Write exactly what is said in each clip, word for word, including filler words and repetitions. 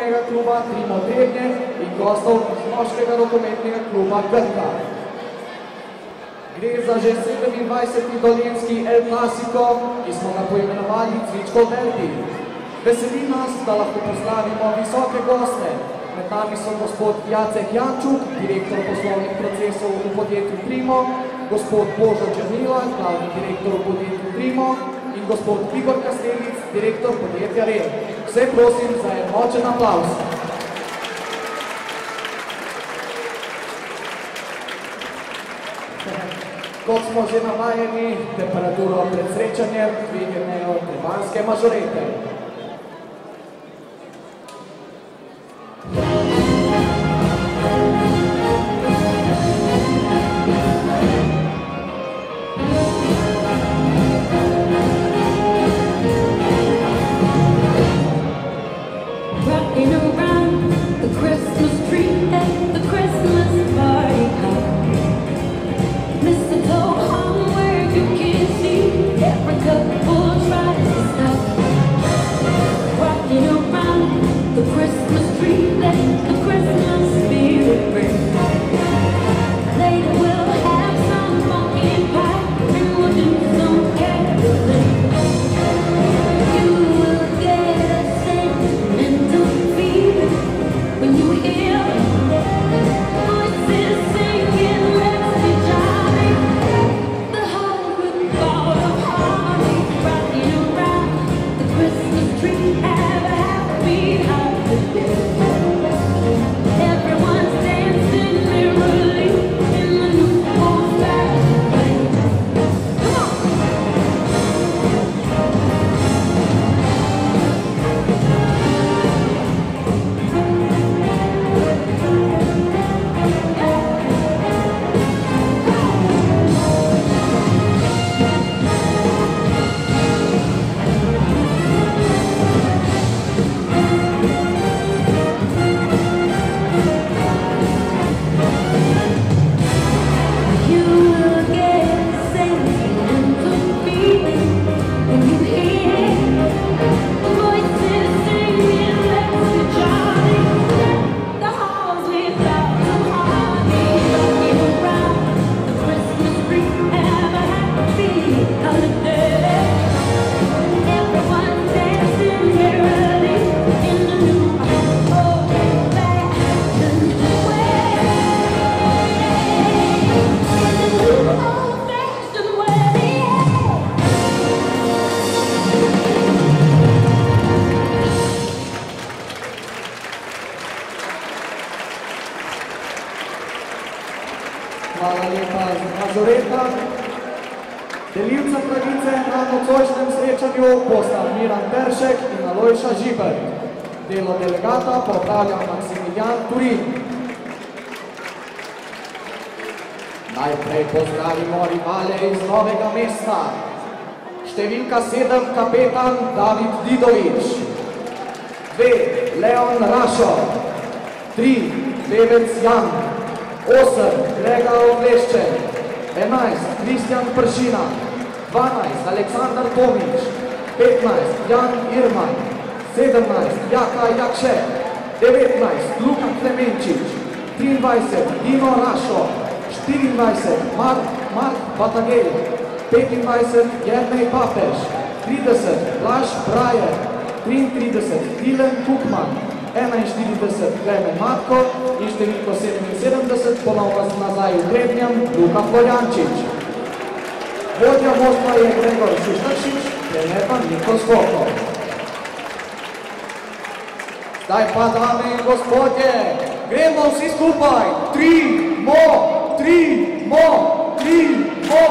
rokometnega kluba Trimo Trebnje in gostov iz moškega rokometnega kluba Krka. Gre za že sedemindvajseti dolenjski El Clasico, ki smo ga poimenovali Cvičkov derbi. Veseli nas, da lahko pozdravimo visoke goste. Med nami so gospod Jacek Jančuk, direktor poslovnih procesov v podjetju Trimo, gospod Božo Černila, glavni direktor v podjetju Trimo in gospod Igor Kastelic, direktor podjetja Rem. Vse prosim za en močen aplavz. Kot smo že navajeni, temperaturo pred srečanjem dvignejo trebanjske mažorete. Hvala lepa za Mazoreta. Delilca pravice na nocojšnjem srečanju bosta Miran Peršek in Alojša Žiber. Delo delegata pa opravlja Maksimilijan Turin. Najprej pozdravimo rivale iz Novega mesta. Številka sedem, kapetan David Didovič. Dve, Leon Rašo. Tri, Pevec Jan. Osem, Grega Okleščen. Enajst, Kristjan Pršina. Dvanajst, Aleksandar Tomič. Petnajst, Jan Irman. Sedemnajst, Jaka Jakše. Devetnajst, Luka Klemenčič. Triindvajset, Dino Rašo. Štiriindvajset, Mark Batagel. petindvajset, Jernej Papež. trideset, Blaž Brajer. triintrideset, Tilen Kukman. enainštirideset, Klemen Matko in številko sedeminsedemdeset, ponovno nazaj v Trebnjem, Luka Florjančič. Vodja moštva je Gregor Šuštaršič, trener pa Niko Skokov. Zdaj pa, dame in gospodje, gremo vsi skupaj. Tri, mo, tri, mo, tri, mo.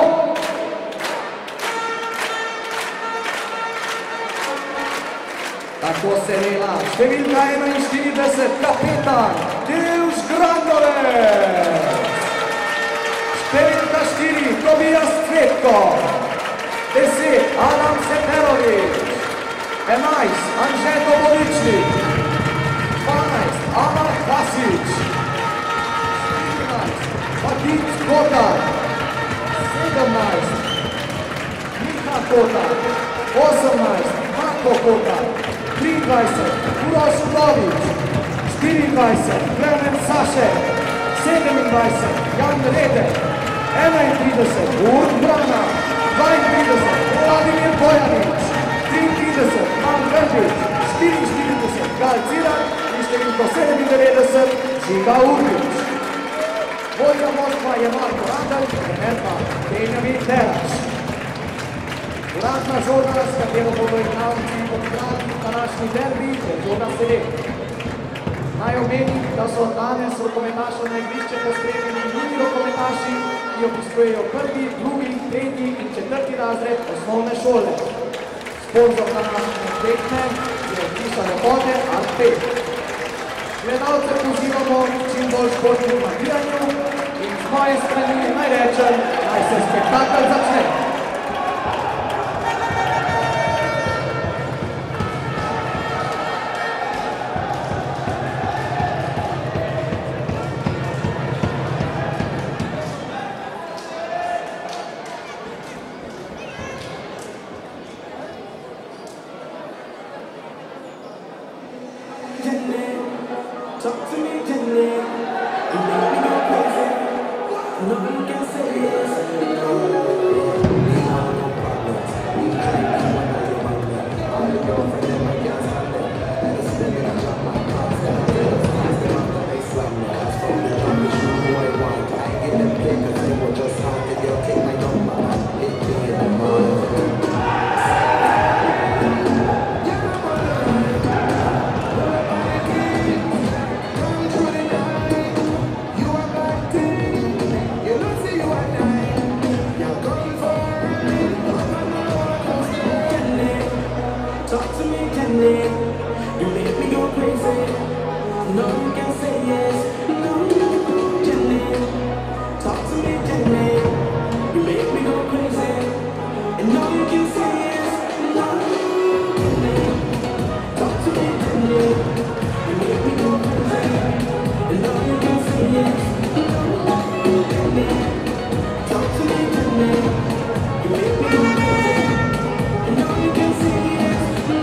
Tako se dela številka enainštirideset, kapetan Devž Grandovec. Številka štiri, Tobias Cvetko. Deset, Adam Seferovič. Enajst, Anže Doboličnik. Dvanajst, Amar Vasič. Štirinajst, Matic Kotar. Sedemnajst, Miha Kotar. Osemnajst, Marko Kotar. triindvajset, Uroš Udovič. triindvajset Klemen Sašek, sedemindvajset Jan Rede, enaintrideset Uroš Brana, dvaintrideset Vladimir Bojanič, triintrideset Man Grbić, štiriinštirideset Gal Cirak in številko sedemindevetdeset Žiga Urbič. Vodja moštva je Marko Randal, trener pa Benjamin Deraš. Uradna žoga, s katero bodo igralci odigrali današnji derbi, je žoga sedem. Naj omenim, da so danes rokometašo na igrišče pospremili drugi rokometaši, ki obiskujejo prvi, drugi, tretji in četrti razred osnovne šole. Sponzor današnje tekme je Hiša lepote Art pet. Gledalce pozivamo čim bolj športnim navijanju in z moje strani naj rečem, naj se spektakel začne. Talk to me gently, you make me go crazy. Nothing can say yes, no. We have no problems. We drink and one of your bundle. I'm the girlfriend and my girl's handle. And it's living a job, my car's down. It's them up the baseline. That's from the job, it's who I want. I get them pay cause they were just hard. If you take my number, it be in the morning. Talk to me gently, you make me go crazy. No, you can say yes, no, gently. Talk to me gently, you make me go crazy. And no, you can say yes, no, gently. Talk to me gently, you make me go crazy. And no, you can say yes, no, gently. Talk to me gently, you make me go crazy. And no, you can say yes.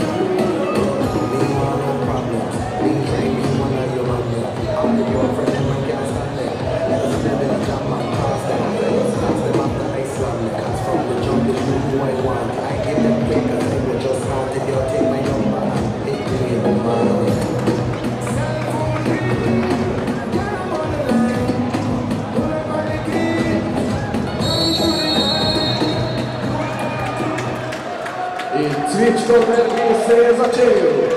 In cvičko derbi se je začel.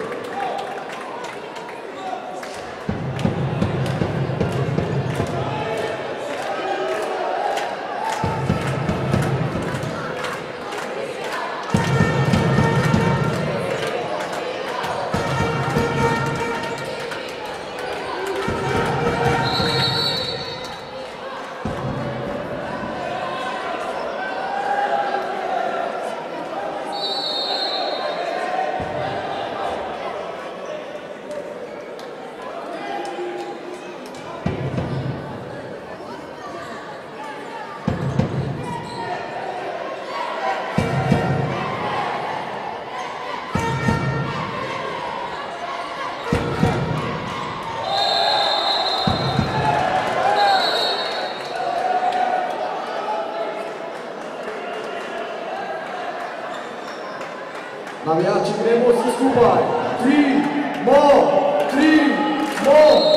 Navijači, gremo vsi skupaj. Tri, mo, tri, mo.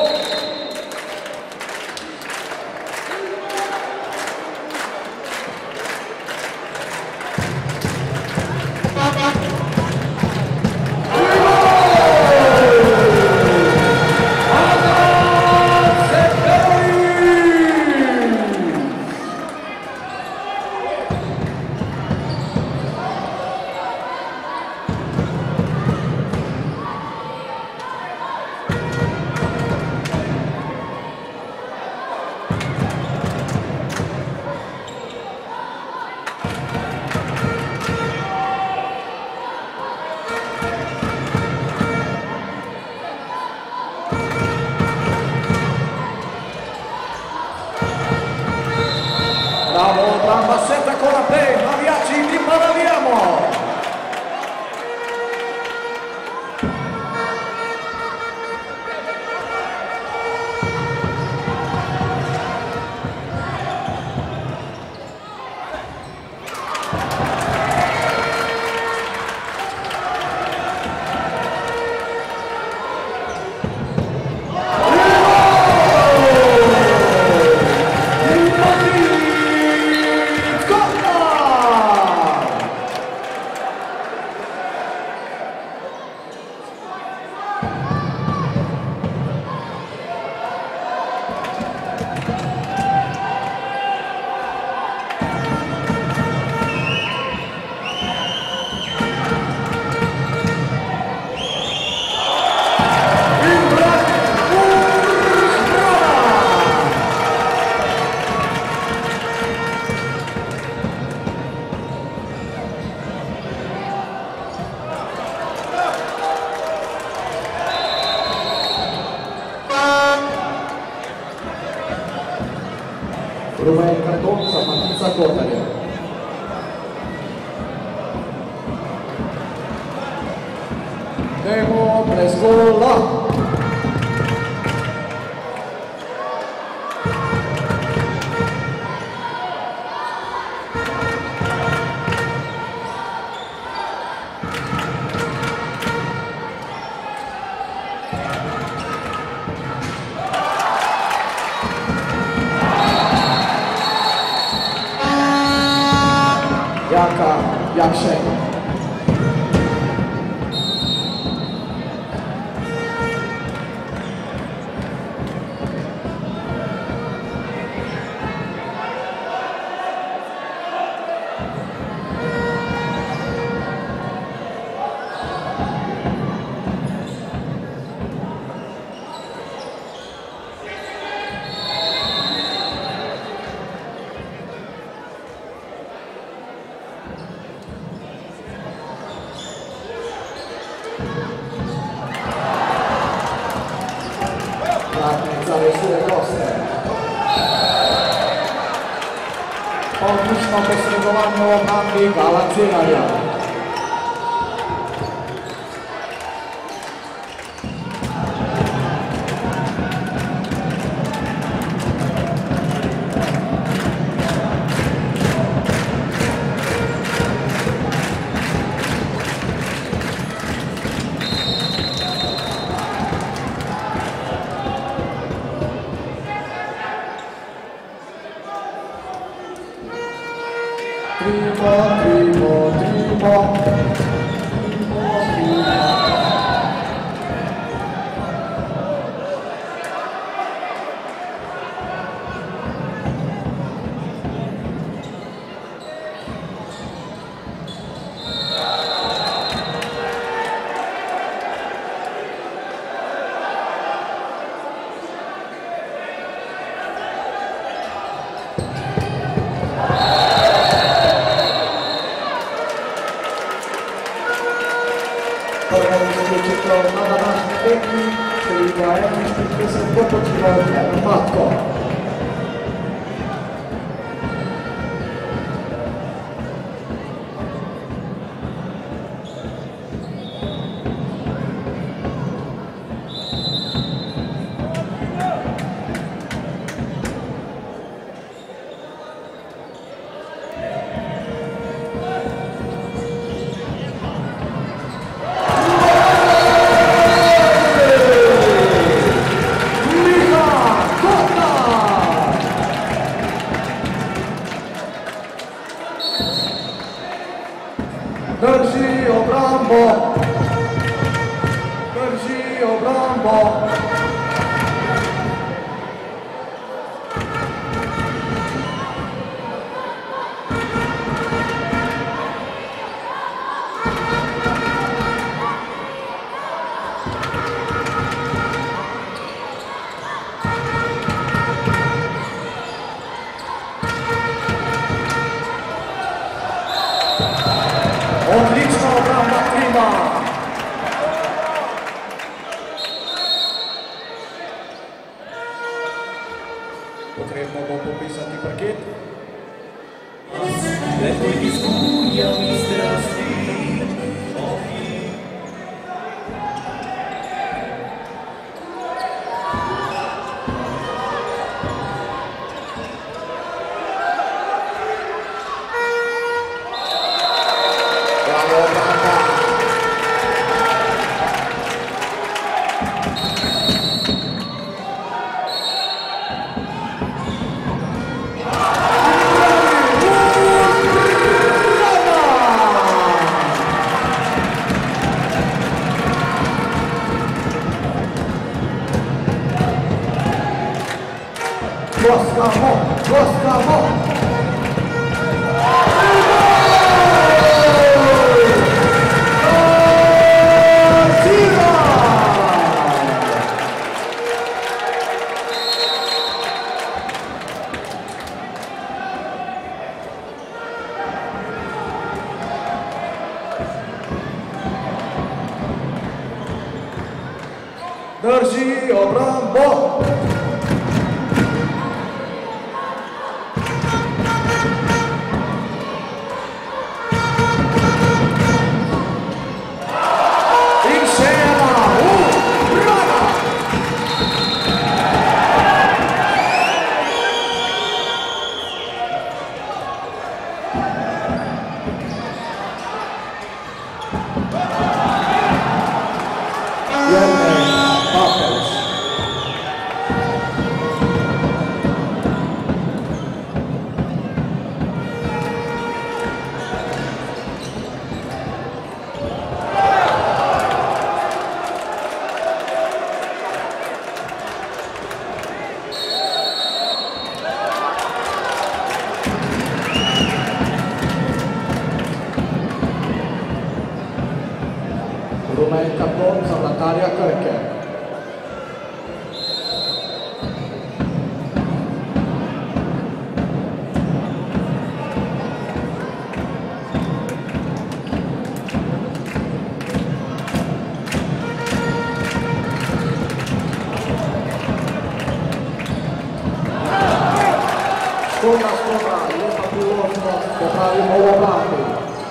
Ruben karton za Matica Kotarja. Demo brez gola. Jaka Jakšek. Za sulle grosse. Odlično posredovanje v obrambi Vala Cerarja. Trimo, trimo, trimo. Na današnji tekmi se igra enainštirideset potočkov Matko. Drži obrambo, drži obrambo. Odlična obramba Trima. Potrebno bo popisati parket. Lepo izguja mi strasti. Gostavo, Gostavo. Drži obrambo. Bartels. Rumenka kontra Natalija Krke. Škoda, škoda, jedna priložnost, popravimo ovo branku.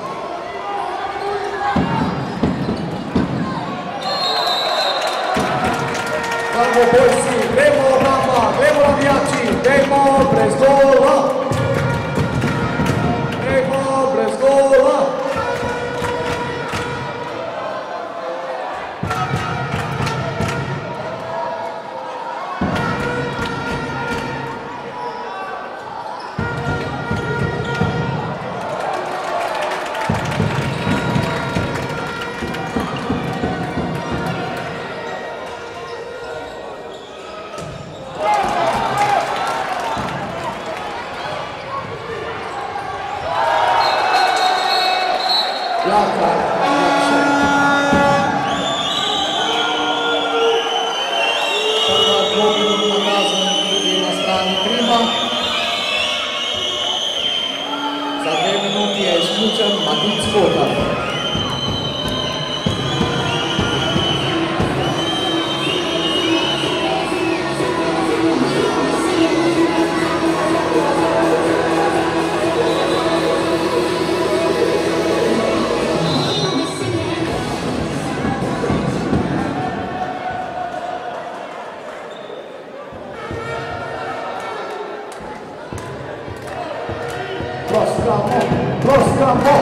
Bravo boysi, gremo rama, gremo navijači, gremo brez gola. Gremo brez gola. Jaka, Jakše. Prva dvominutna kazna ljudi na strani Krima. Za dve minuti je isključen Matic Kotar. Proskamo, proskamo!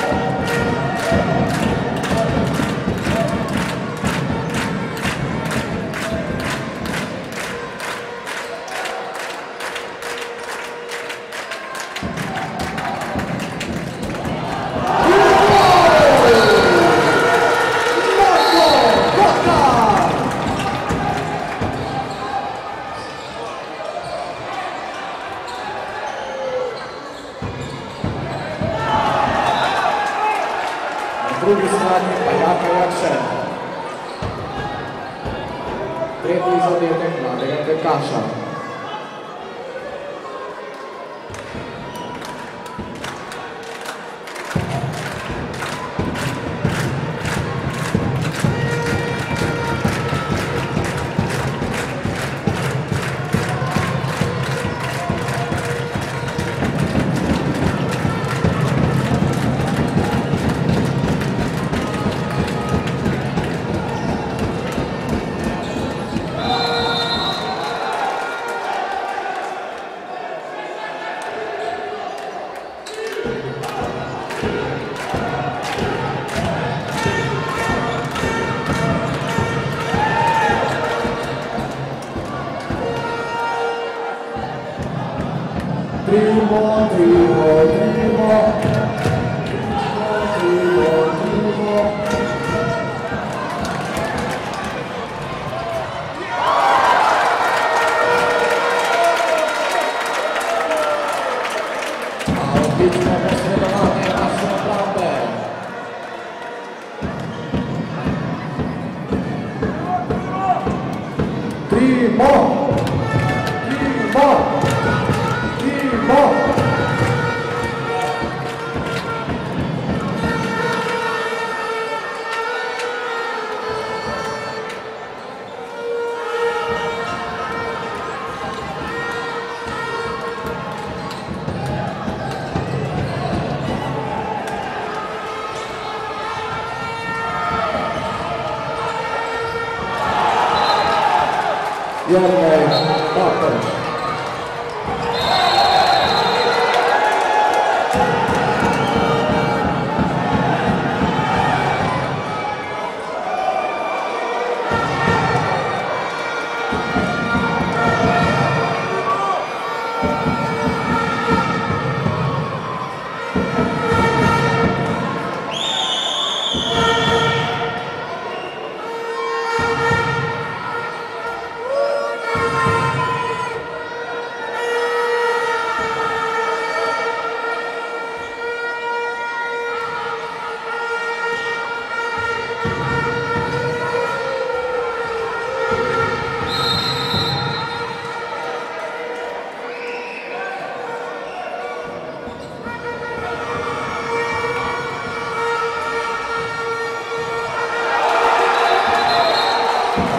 Na drugi strani pa Jaka Jakše. Tretji zadetek mladega tekaša. Trimo, trimo, trimo. Trimo, trimo. A odlično posredovanje naše obrambe. Trimo. Trimo. Trimo. Jernej Bartels.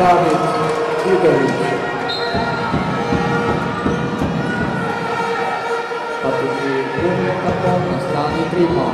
David Vidović. Patuti rumen karton na strani Tripa.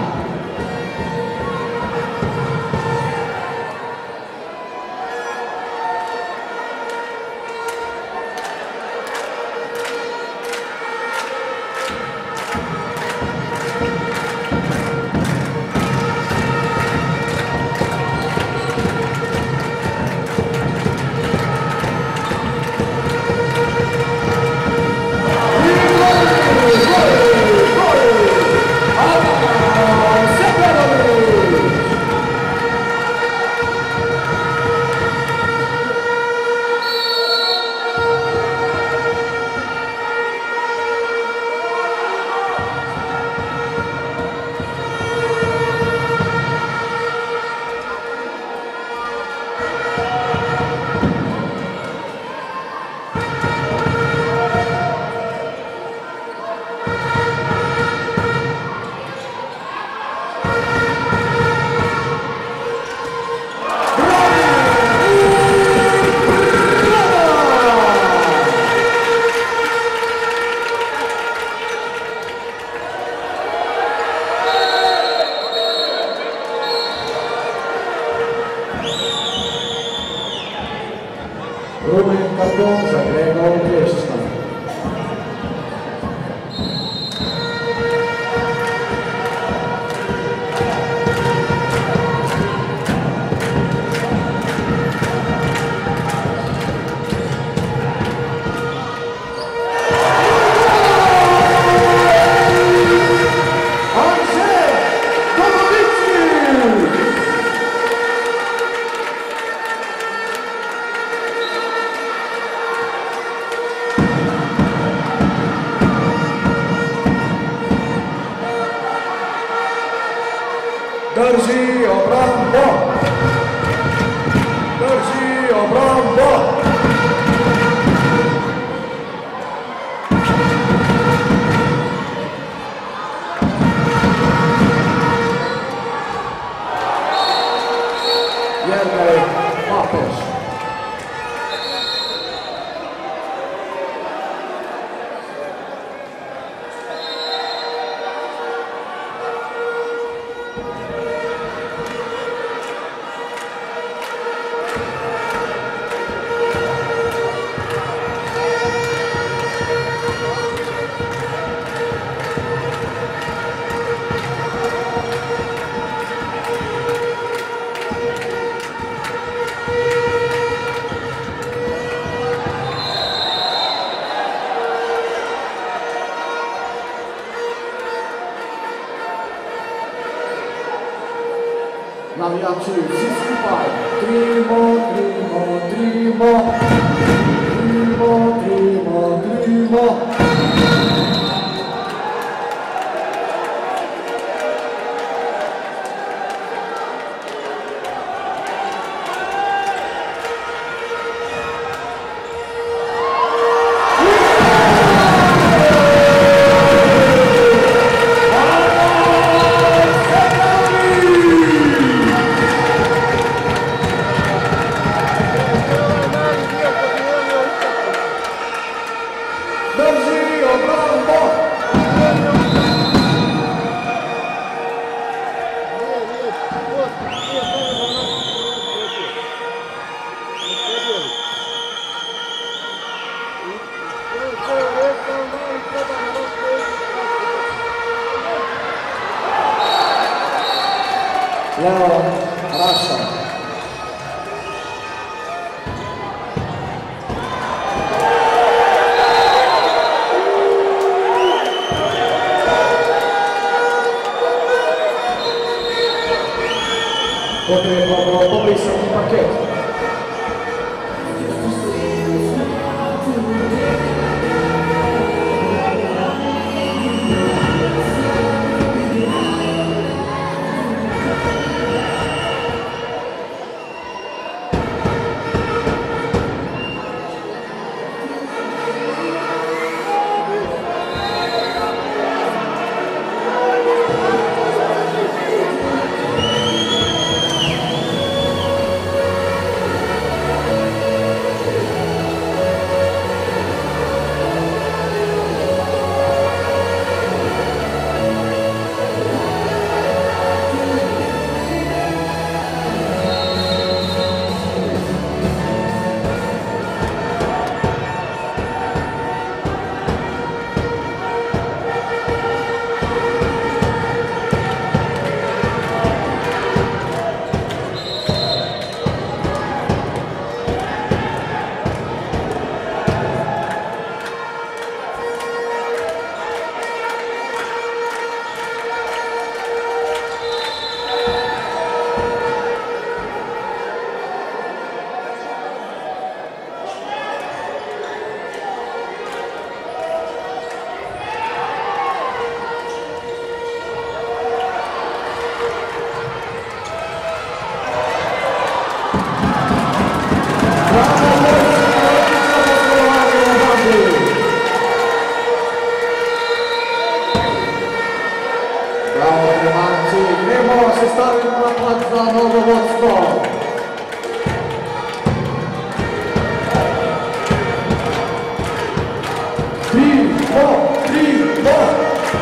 Rumen karton za Gregor Pieszczak. Drži obrambo! Drži obrambo! Jernej Mapeš. Navijači, svi skupaj, trimo, trimo, trimo, trimo, trimo, trimo. Leon Rasha. Potrebno popisati paket. Primo, primo.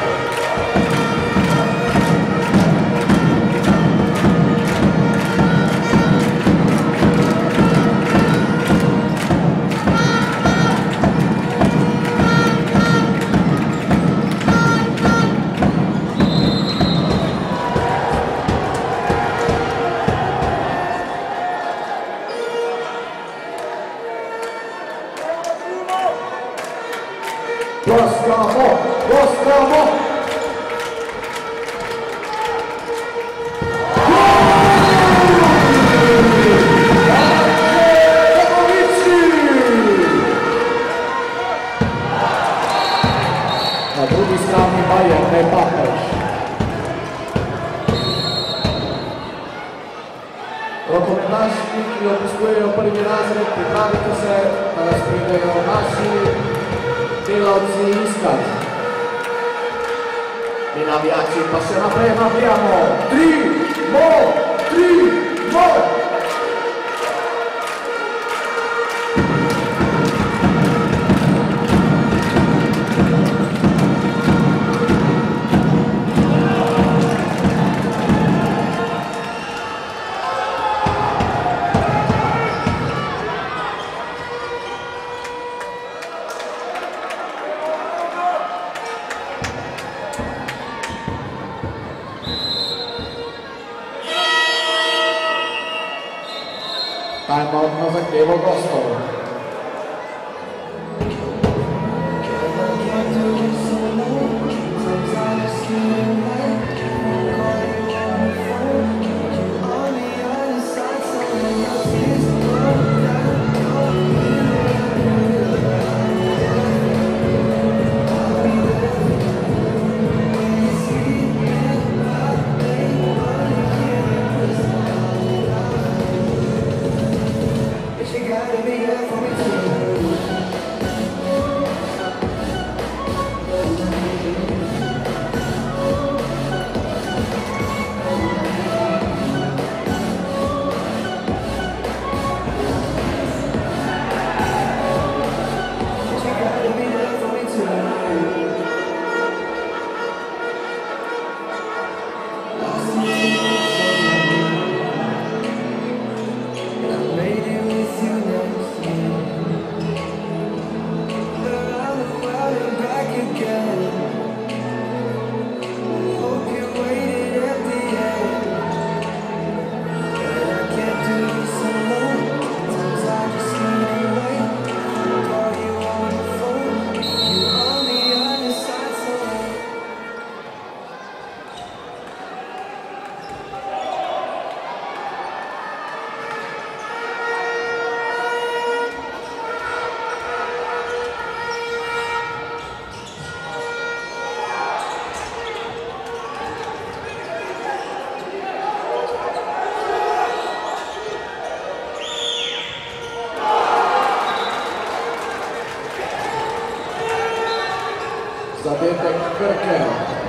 Gostavo, gostavo. Na drugi strani Bayern, ne Papež. Rokometaši, ki obiskujejo prvi razred, pripravite se, da nas pridejo naši delavci iskat. I navijači pa se naprej navijamo. Tri, mo, tri, mo. Time-out na zahtevo gostov. Zadetek Krke.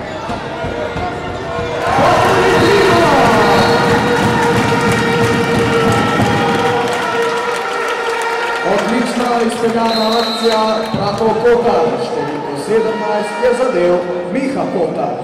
Odlična izpeljana akcija Bratov Kotar. Številko sedemnajst je zadel Miha Kotar.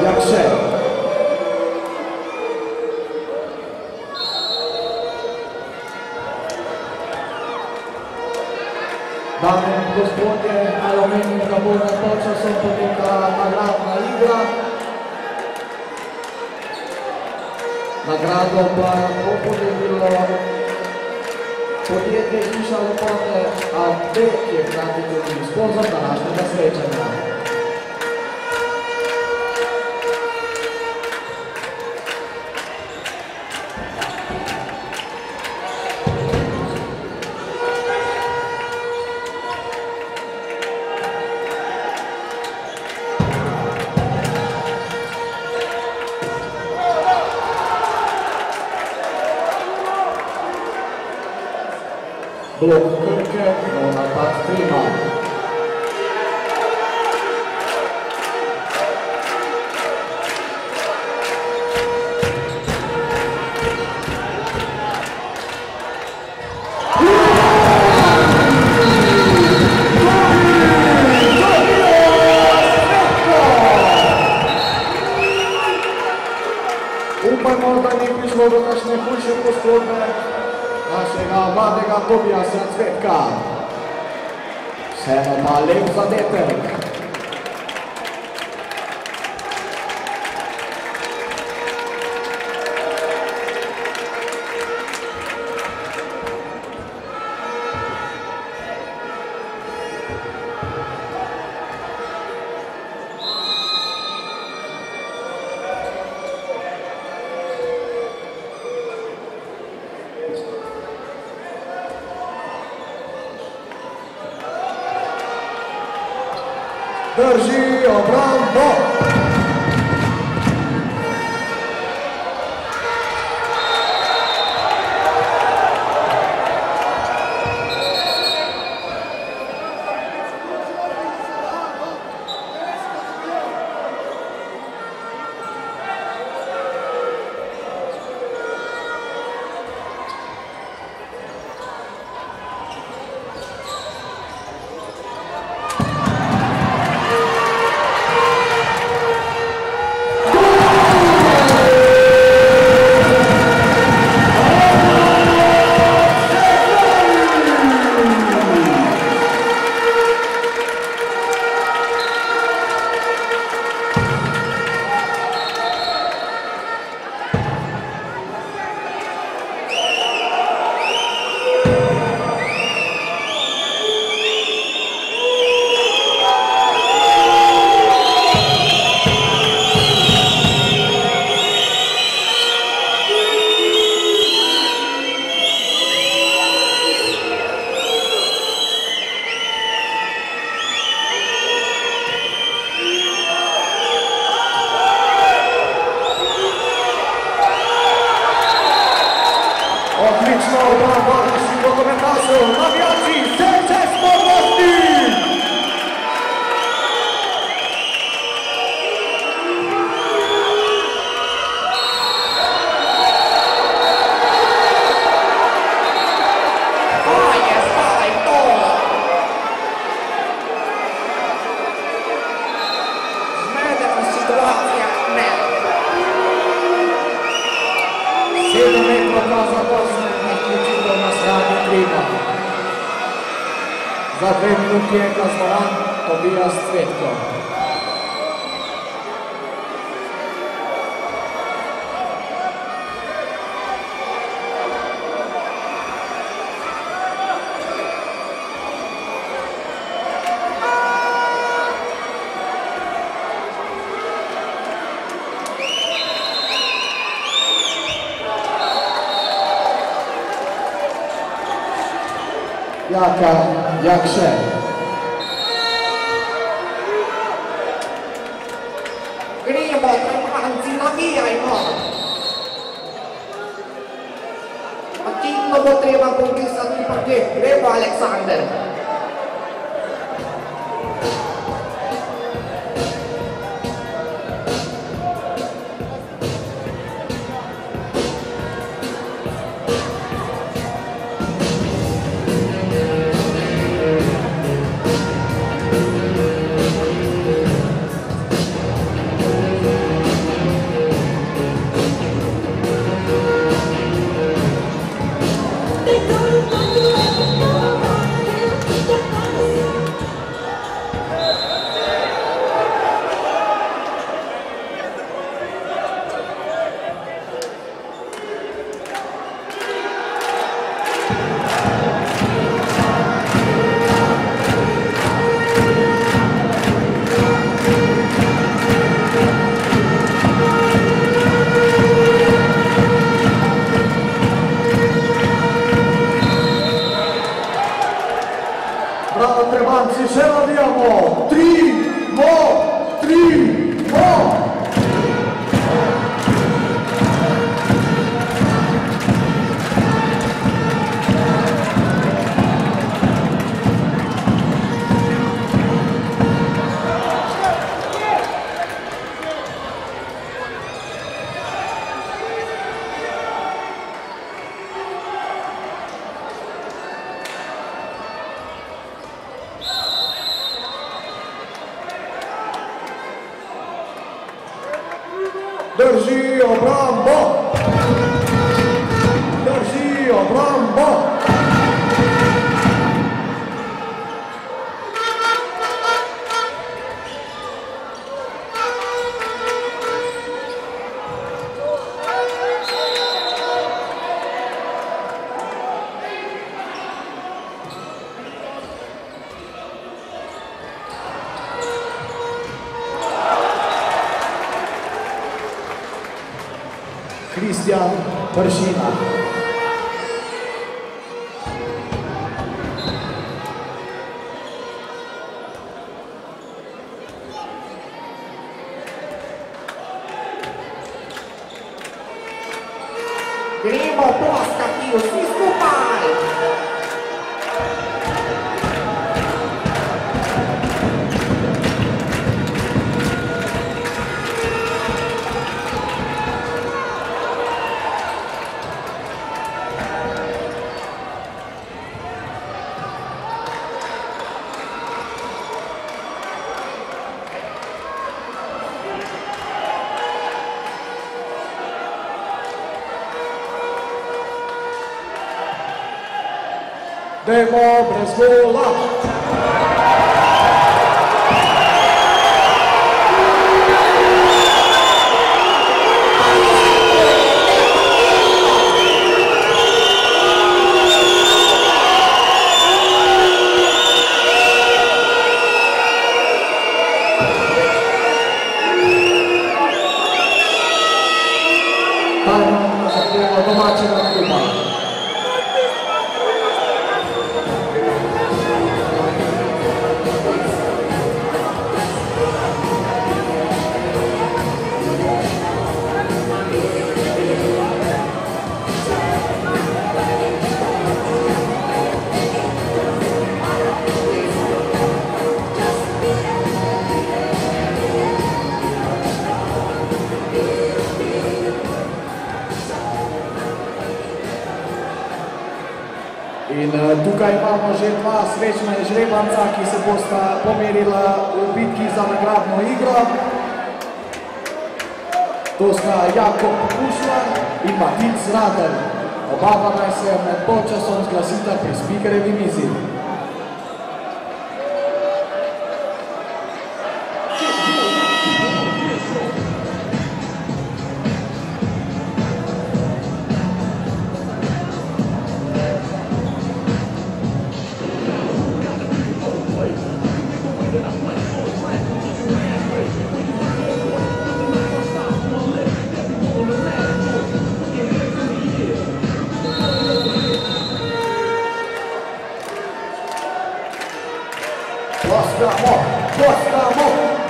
Jakše. Dame in gospodje, naj omenim, da bo med polčasom potekala nagradna igra. Nagrado pa bo podelilo podjetje Hiša lepote A B, ki je hkrati tudi sponzor današnjega srečanja. Blok Krke, nov napad Trima. Upajmo, da ni prišlo do kakšne hujše poškodbe našega mladega Tobijasa Cvetka. Vseeno pa lep zadetek. Drži obrambo! Odlično obramba naših nogometašev, navijači, srce spornosti! sedem metrov za Bosne, izključitev na strani Trima. Za dve minuti je kaznovan Tobijas Cvetko. Jaka Jakše. Gremo, trpanci, nabijajmo! Očitno bo treba popisati paket. Lepo, Aleksander. Drži obrambo! Drži obrambo! Cristian Bršina. Gremo ploskati vsi skupaj! Demo brez gola. Tajno zahteva domačega kluba. In tukaj imamo že dva srečna žrebanca, ki se bosta pomerila v bitki za nagradno igro. To sta Jakob Pušlar in Matic Rader. Oba pa naj se med polčasom zglasita pri spikerjevi mizi. Ploskamo, ploskamo!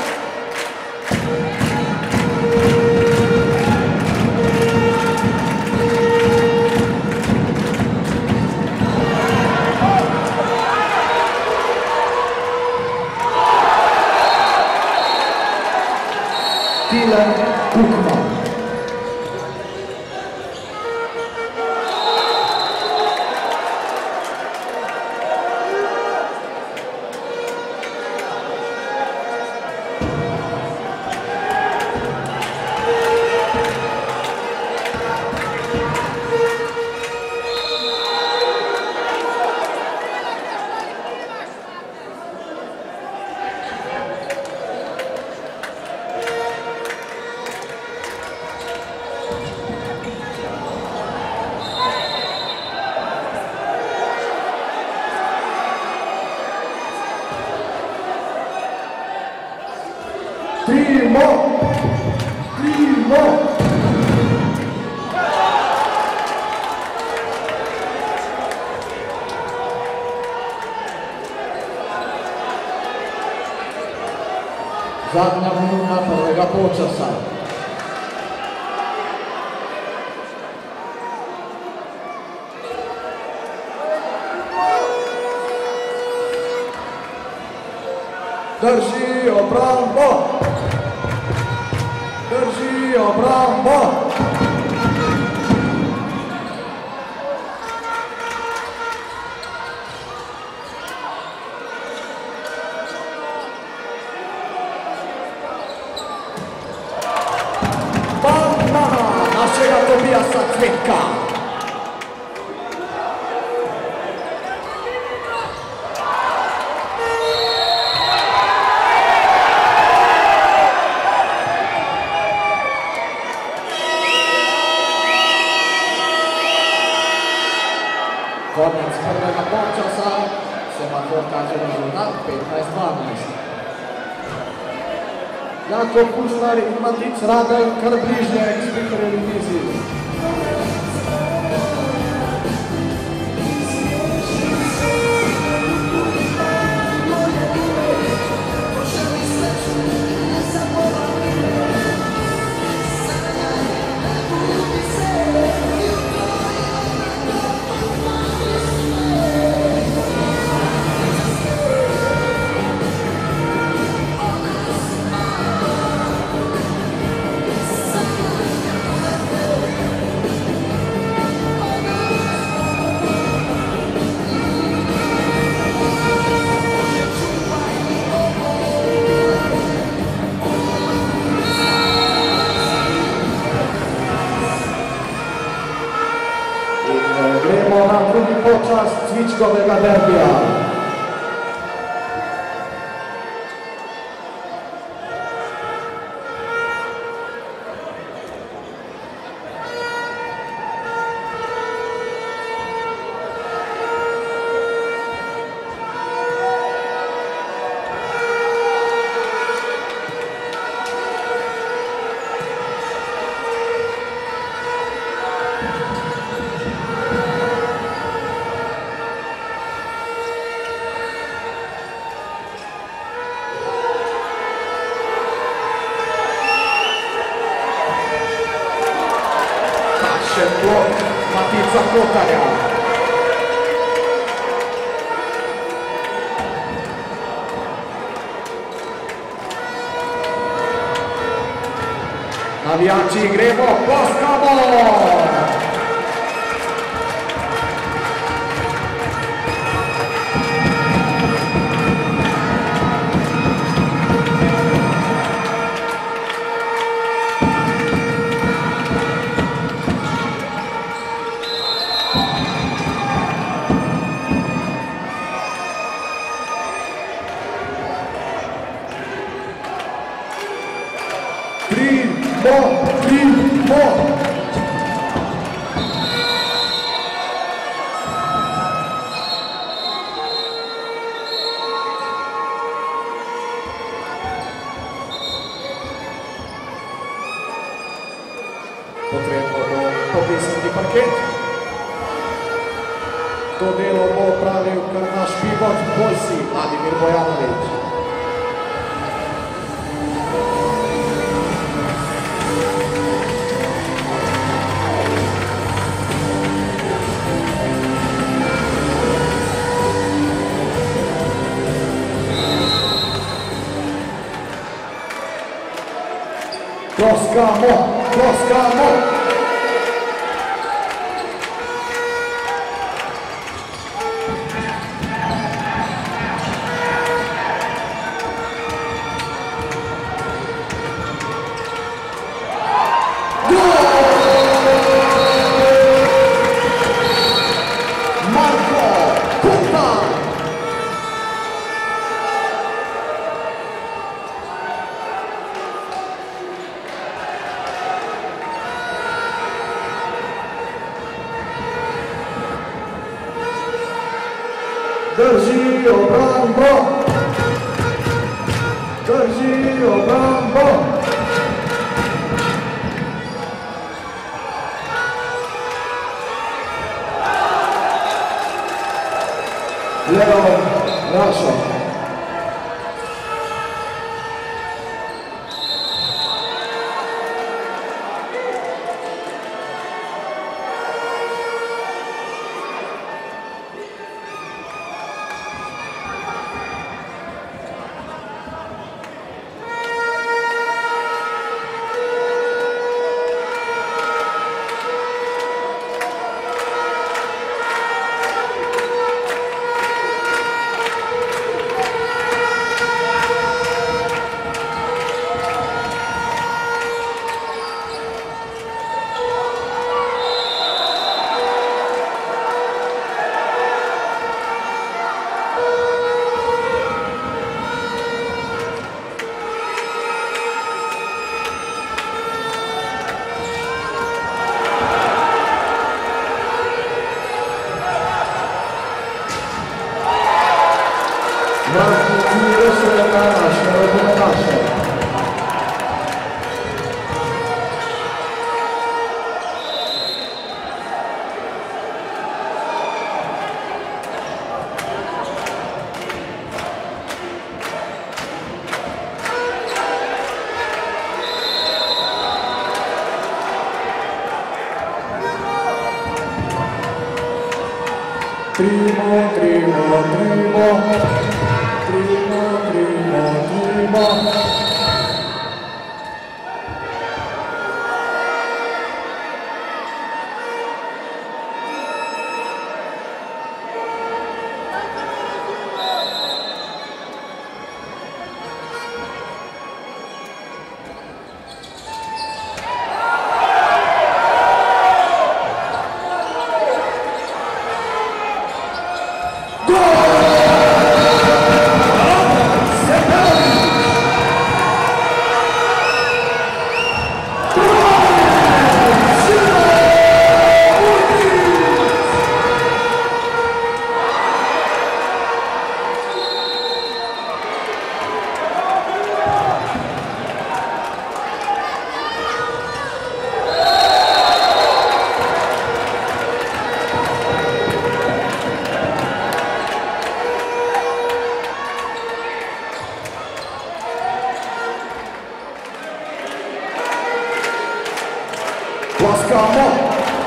Dylan Bukman. Primo! Primo! Zadnja minuta prvega polčasa. Drži obrambo! Drži obrambo! Pa najvećega Tobijasa Cvetka. Konec prvega polčasa, semafor kaže rezultat petnaest dvanajst. Jakob Pušnar in Matic Radel kar bližnje k spikerjevi mizi. Gremo na drugi počas cvičkovega derbija. Blok Matica Kotarja. Navijači, gremo, ploskamo! Primo, primo! Potrebno bo popisati parket. To delo bo opravil kar naš pivot Bojsi, Vladimir Bojanović. Ploskamo, ploskamo! Marko Kotar! Drži obrambo! Drži obrambo! Leon Rašo. Trimo, trimo, trimo, trimo, trimo, trimo. Łaskamo!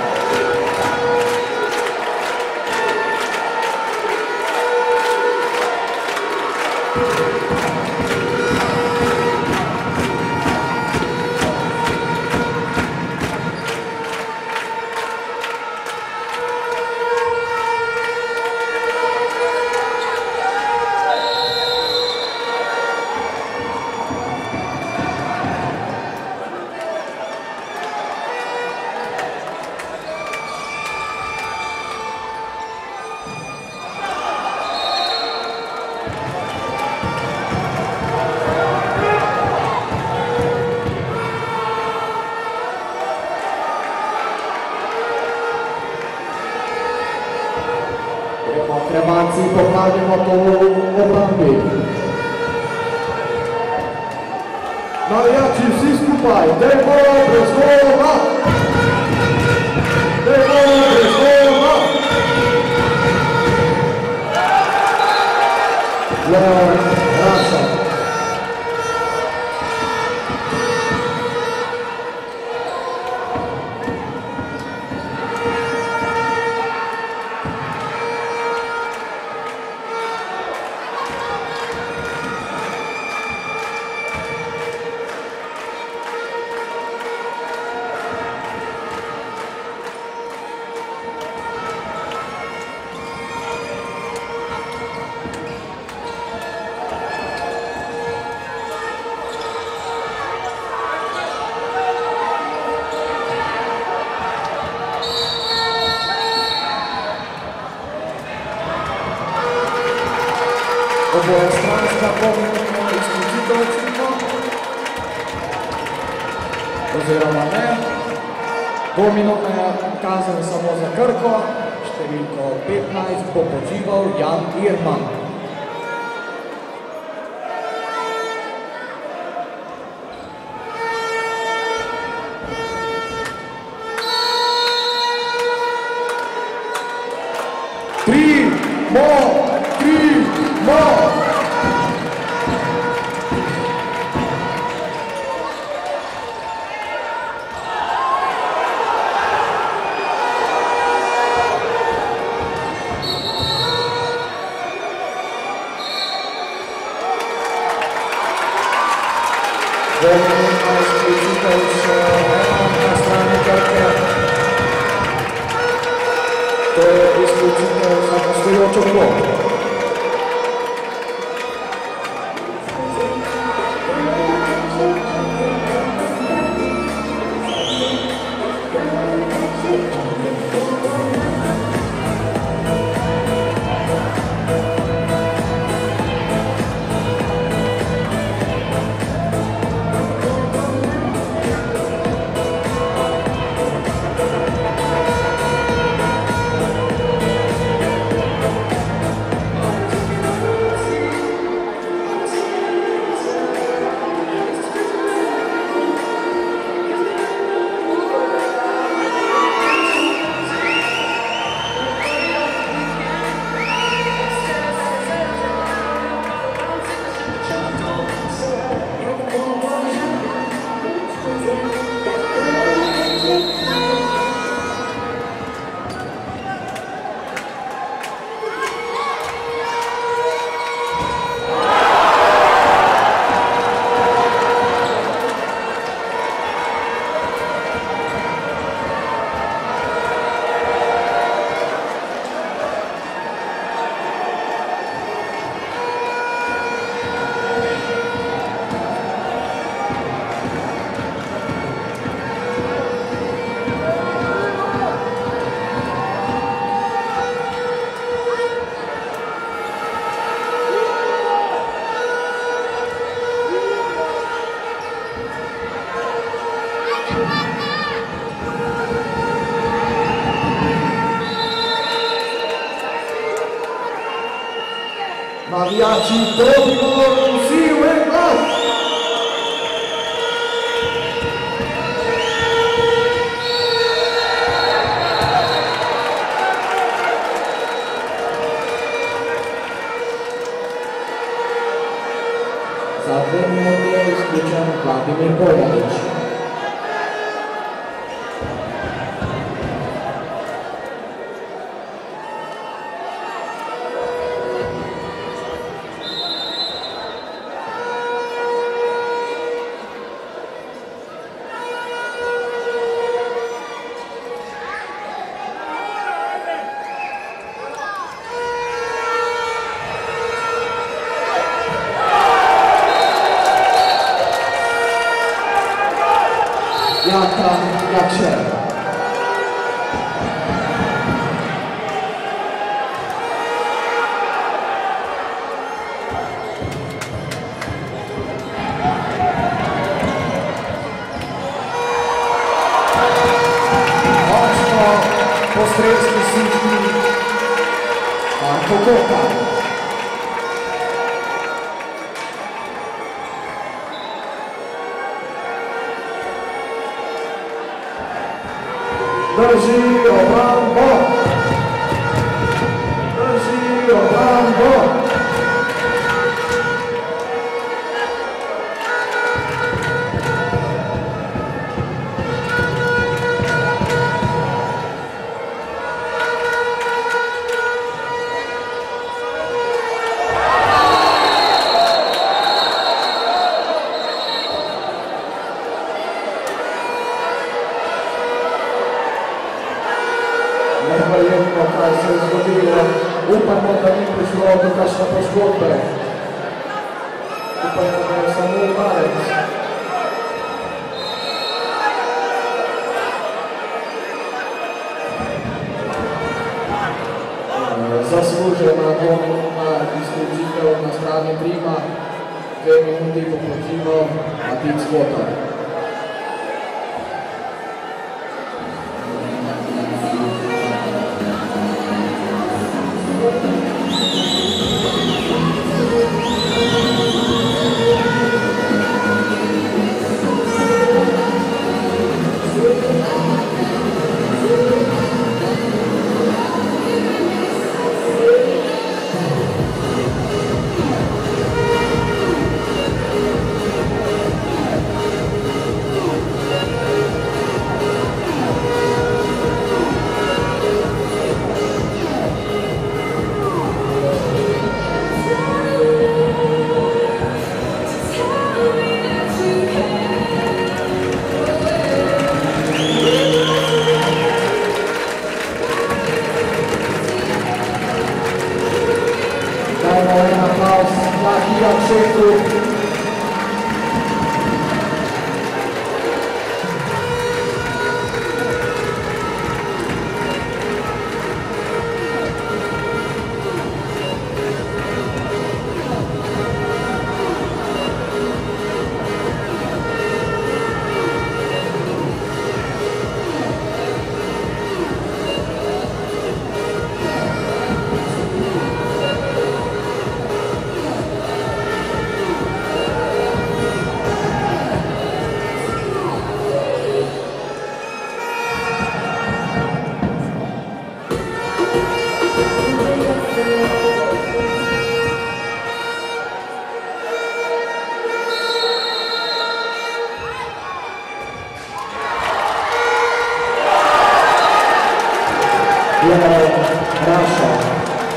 Kremanci popravimo to v obrambi. Navijači vsi skupaj, dajmo brez gola! Dajmo brez gola! Leon Rasa. Obojestranska pomenila izključitev očitno, oziroma ne. Dvominutna kazen samo za Krko, številko petnajst bo počival Jan Irman. Tri, mo, tri, mo! Dvominutna izključitev še na strani Krke. To je izključitev za gostujočo klop. navijači Trobimor, see you in class! Za dve minute je isključen Vladimir Bojanić. Jaka Jakšer. Močno postrelski sički Marko Koka. Drži obrambo! Drži obrambo! Neverjetno, kaj se je zgodilo. Upamo, da ni prišlo do kakšne poškodbe. Upamo, da je samo udarec. Zaslužena dvomilna izključitev na strani Trima. Dve minuti po protivno Matic Votar. Russia.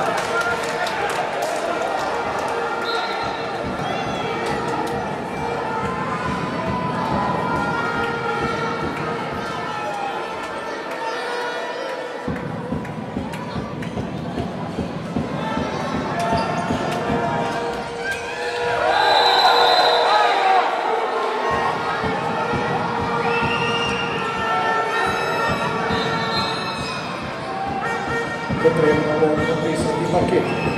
Potremmo napisati i pacchetti.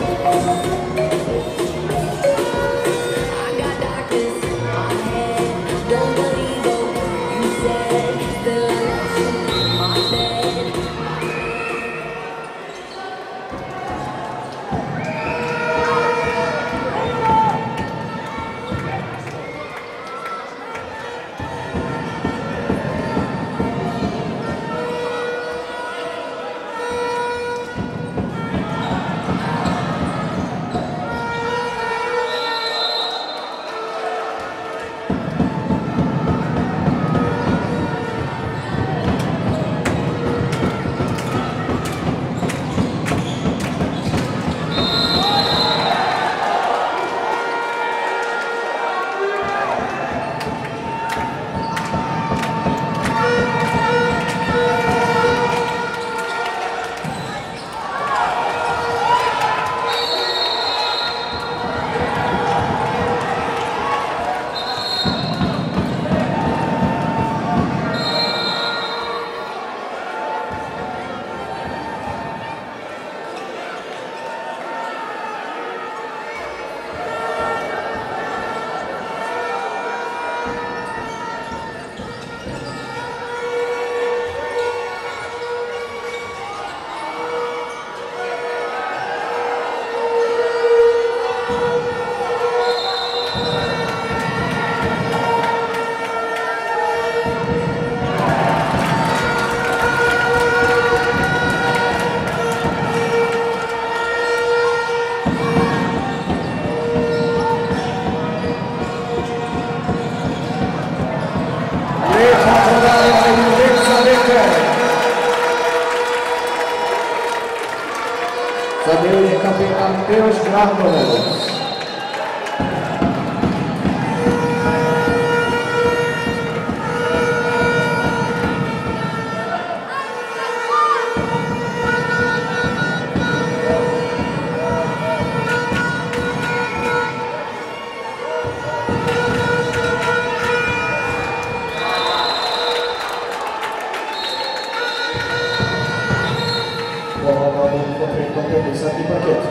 I got darkness in my head. Mateusz Grandolos. Di parquet.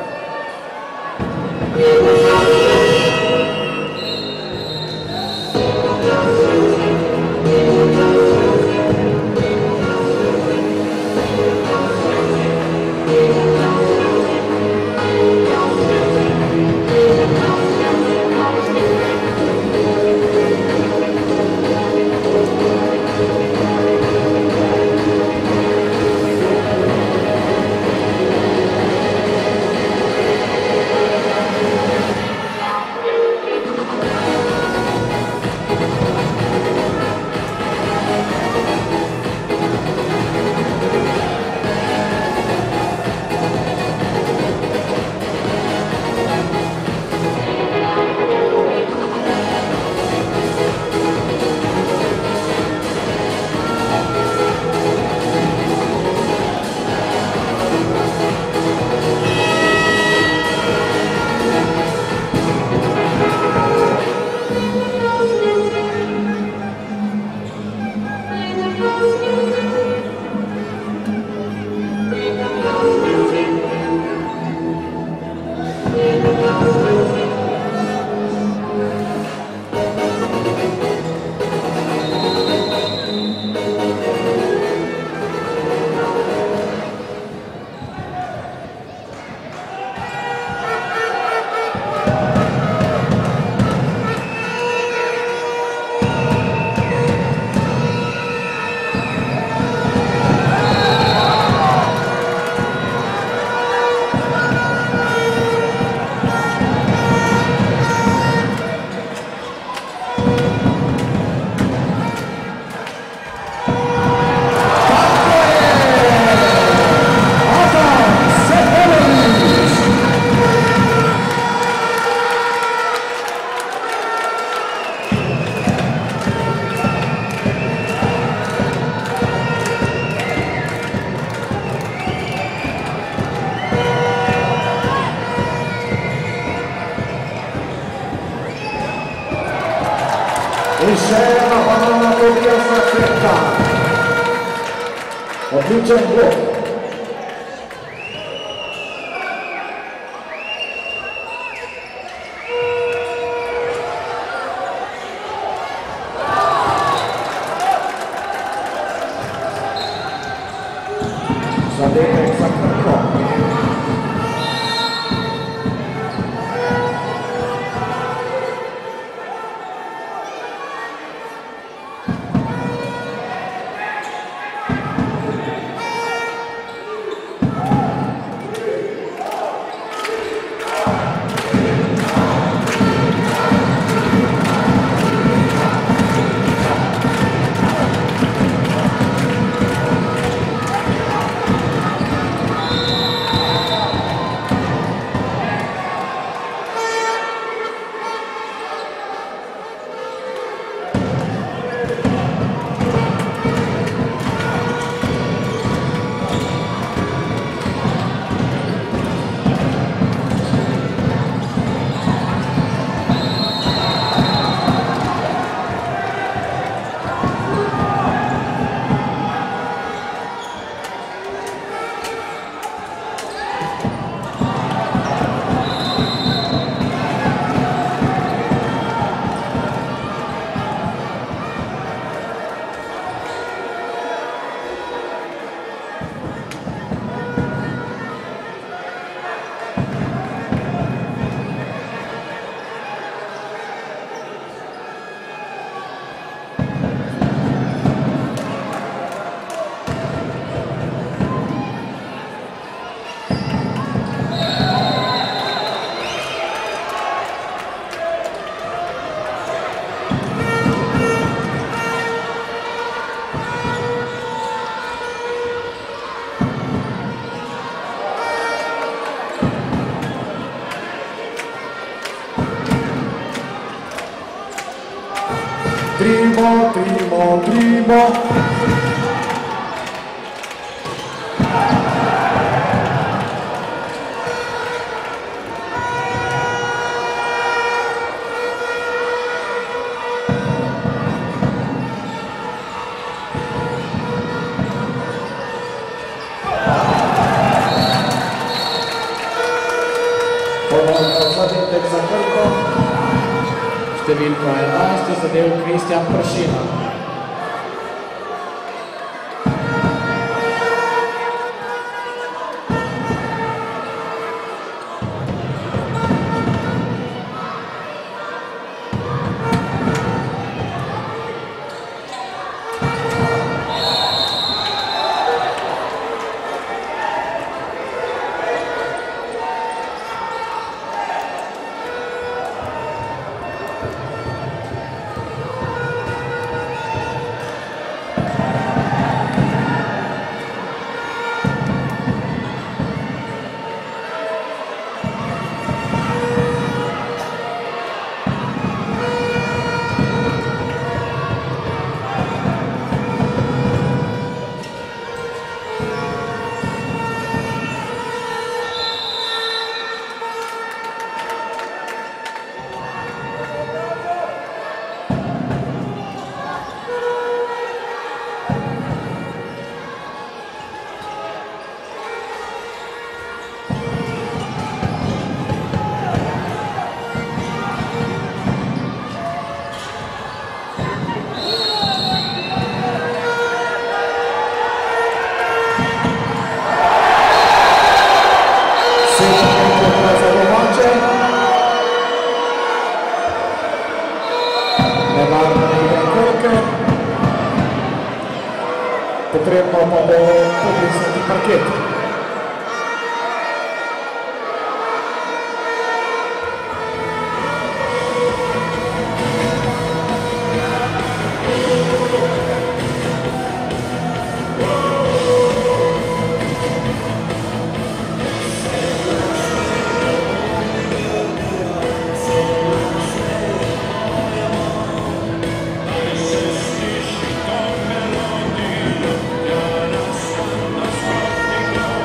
I scena panna Tobias Stafetta. Odliczeń blok. Zadek Zakranko. primo, primo. Številka enajst je zadel Kristjan Pršina. Potrebno pa bo pobrisati parket. Melodie, ja, das kann das Gott nicht glauben.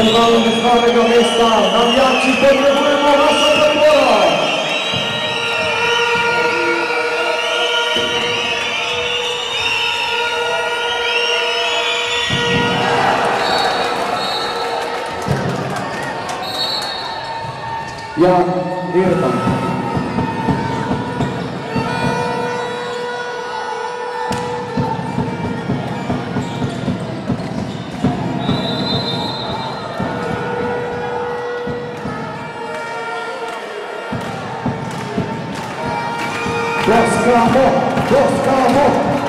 rivali z Novega mesta, navijači, potrebujemo vašo podporo! Jan Irman. Ploskamo, ploskamo!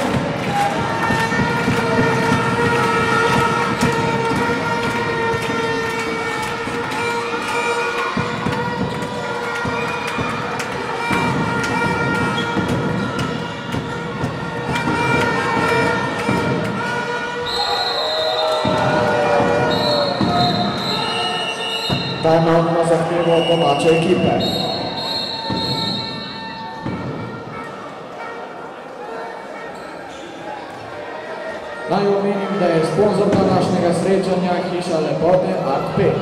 Timeout na zahtevo domače ekipe. Naj omenim, da je sponzor današnjega srečanja hiša lepote Art pet.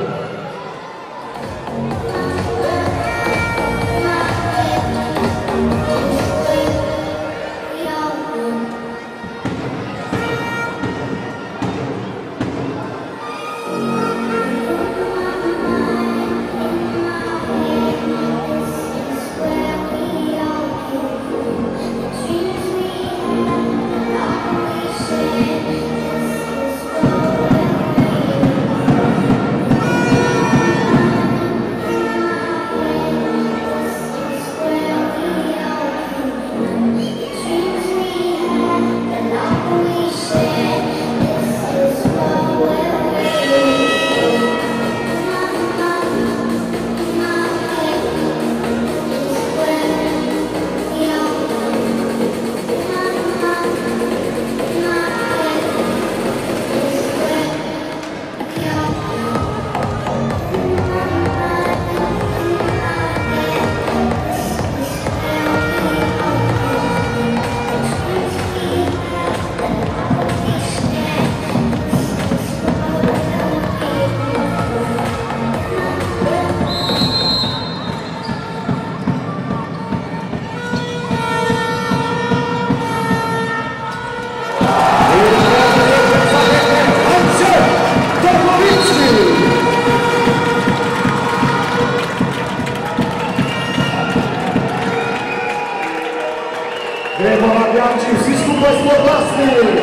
Gremo navijači, vsi skupaj smo glasni!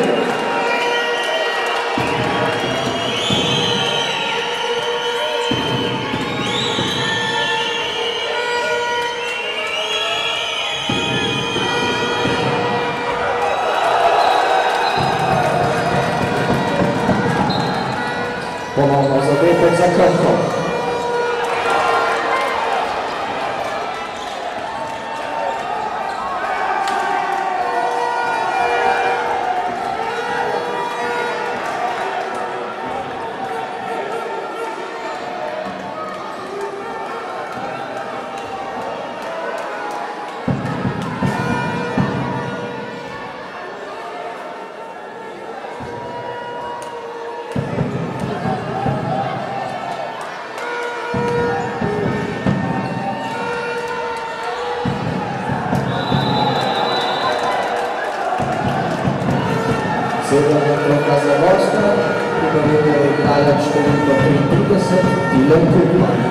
Ponovno zadetek za Krko. Sedanja troka za gosta, pripravljuje igralec številka triintrideset, Tilen Kugman.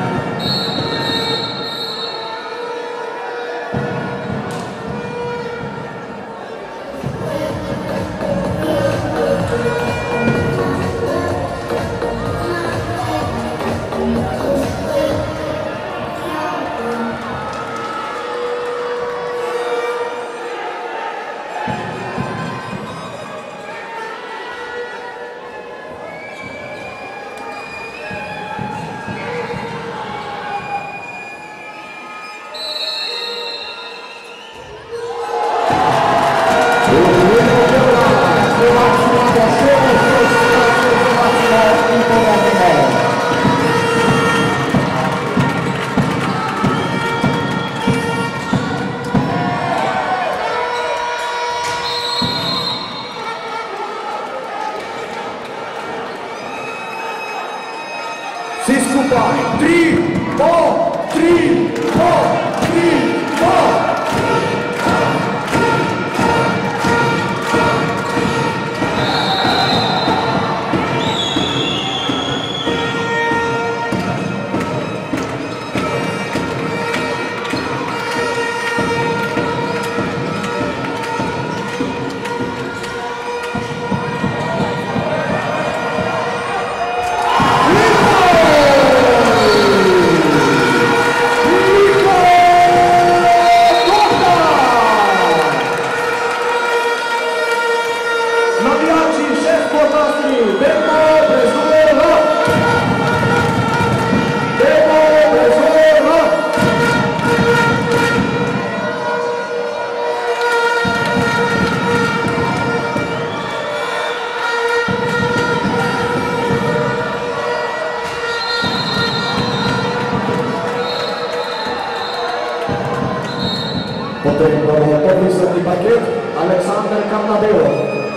potremmo podpisati paket Aleksandar Karnadelo.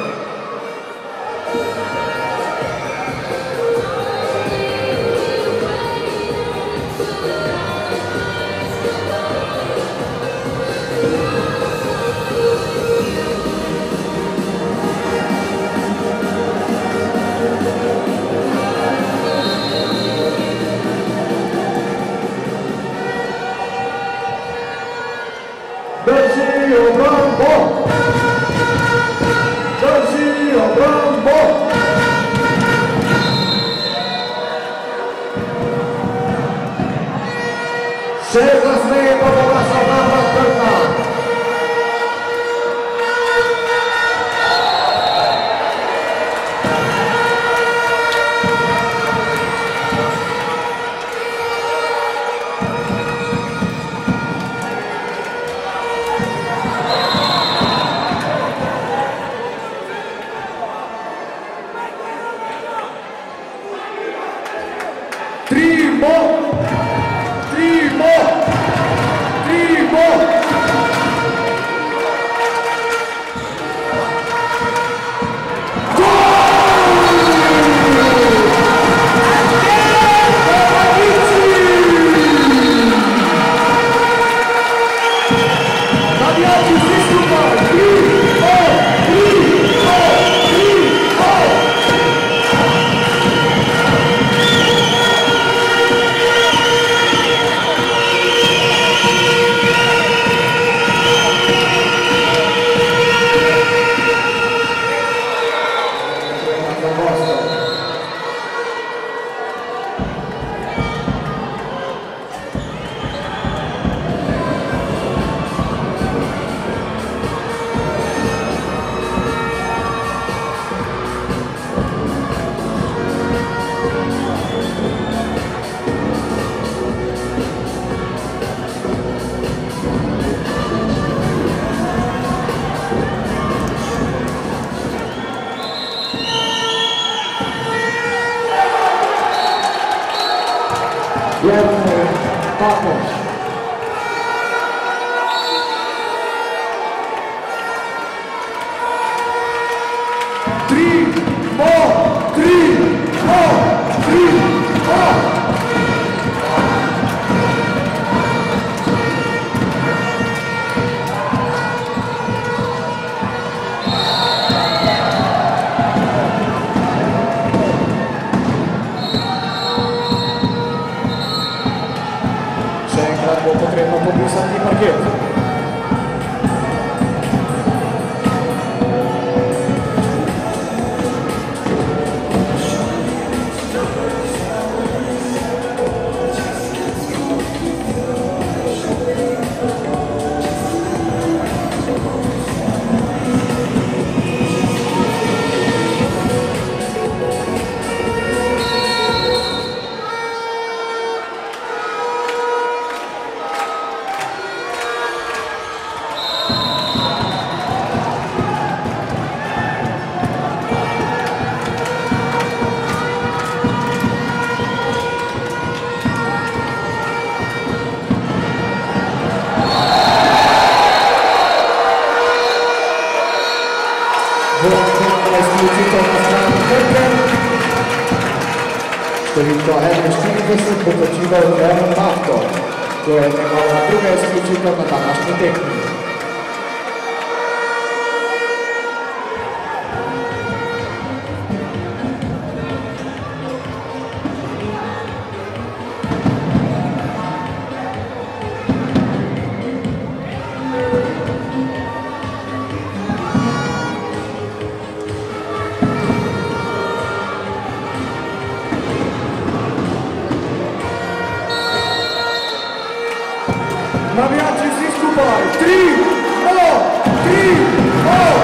Sergio Brambo! Sergio Brambo! šestnásť bola sa návrat Brna. Trimo! Trimo! Trimo! Navijači svi skupaj! Trimo! Trimo! Trimo! Jeden papeż. Three, four, three, four, three, four. Bo potrebno podpisati paket. Številko enainštirideset bo točival Klemen Bachko. To je njegova druga izključitev na današnji tekmi. Navijači svi skupaj, tri, o, tri, o.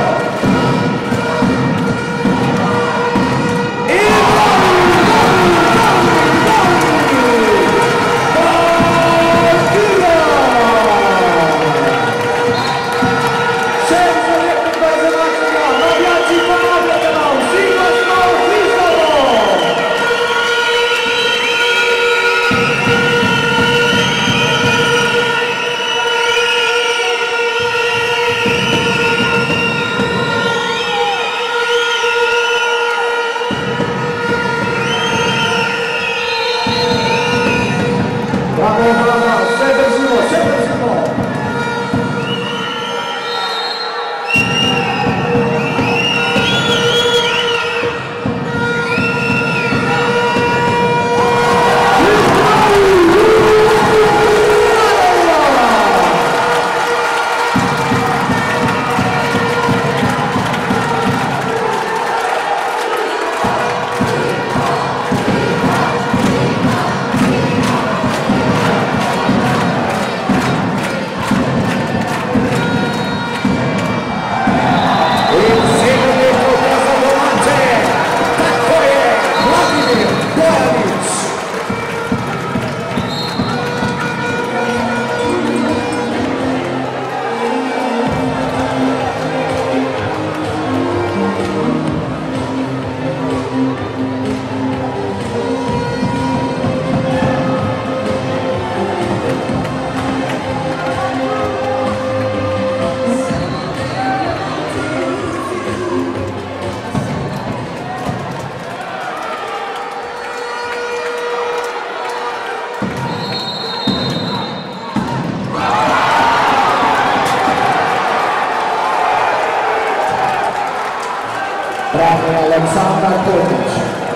Aleksandar Kotić.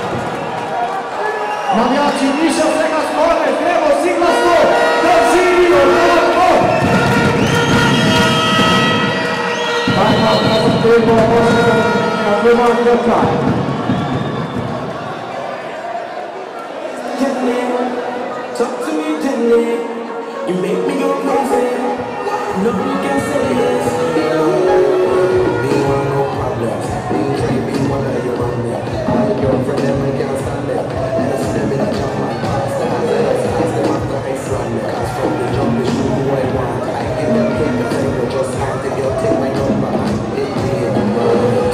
Navijači više svega sklone, evo siglasno, drži Orlando! Timeout na zahtjevu Bosne kluba Grka. Talk to me gently, you make me go crazy. No one can say yes, no. Me want no problems, me can't be one of your man there. All your girlfriend them I can't stand there. Let's them in a jump man, pass them as let's ask them after I run there. Cause from the jump they shoot who I want. I give them cake the thing, but just can't take your take my number and hit me in the mouth.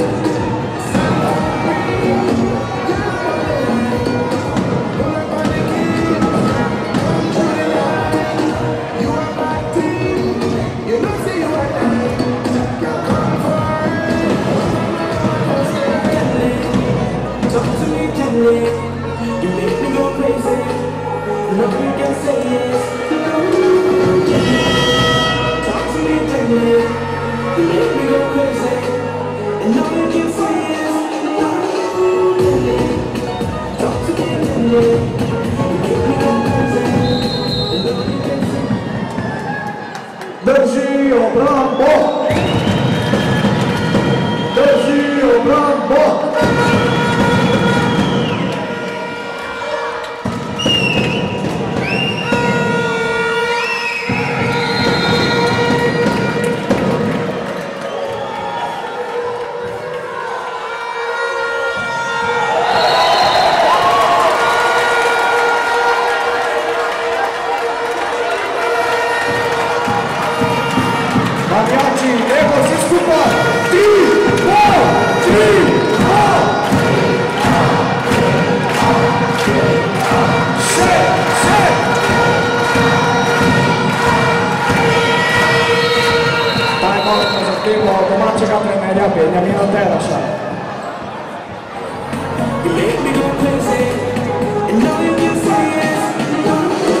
You make me go crazy. Nothing can say yes. No. Talk to me gently. You make me go crazy. And nothing can say yes. No. Talk to me gently. You make me go crazy. And nothing can say yes. Drži Orlando! Drži Orlando! Navijači, evo svi skupa, tri, dva, tri, dva. Še, še. Timeout na zahtevu domačega trenerja Benjamina Teraša. You make me go crazy. And nothing can say yes. No.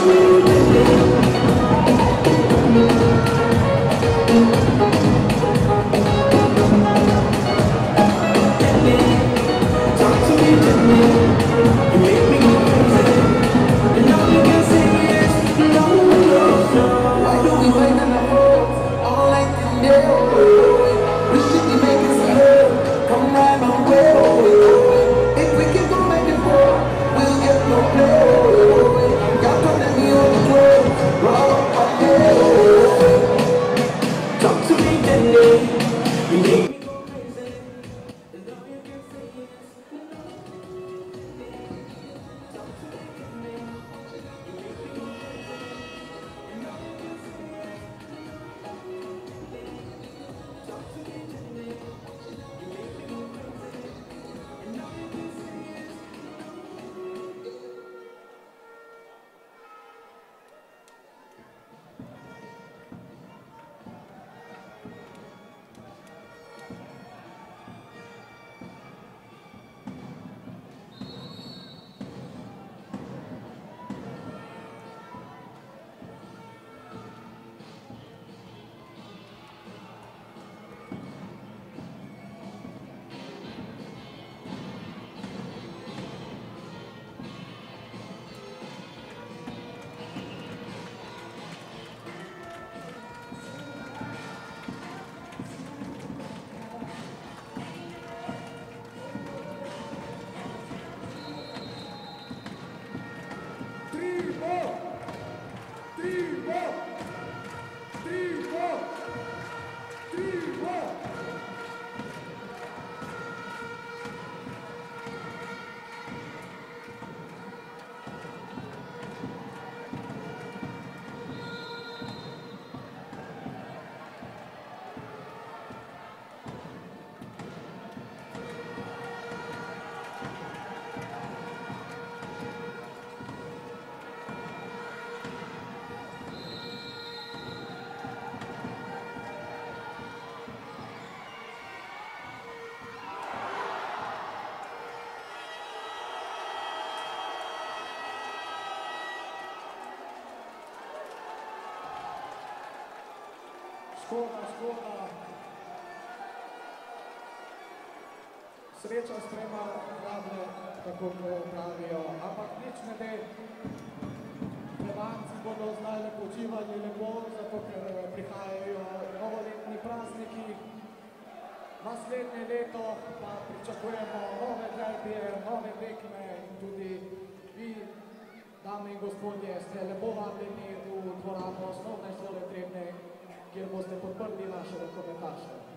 Talk to me gently. You make me go crazy. And nothing can say yes. No, no, no. Why do we wait in the road all night and day? We should be making some love. Come right my way. If we can go back and forth, we'll get no play. Y'all come at me on the road. Roll up my head. Talk to me gently. You make me go crazy. And nothing can say yes. Talk to me gently. You make me go crazy. And nothing can say yes. Talk to me gently. You make me go crazy. And nothing can say yes. Škoda, škoda. Sreča sprema drable, tako kot pravijo, ampak nič ne de. Plemanci bodo znali počivali lepo, zato ker prihajajo novoletni prazniki. Naslednje leto pa pričakujemo nove derbije, nove tekme in tudi vi, dame in gospodje, ste lepo vabljeni v dvorano osnovne šole Trebnje, kjer boste podprli naše rokometaše.